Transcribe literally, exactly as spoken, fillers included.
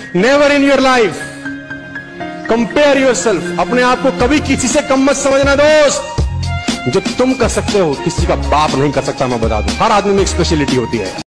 Never in your life compare yourself. अपने आप को कभी किसी से कम मत समझना दोस्त। जो तुम कर सकते हो किसी का बाप नहीं कर सकता, मैं बता दूं। हर आदमी में एक स्पेशलिटी होती है।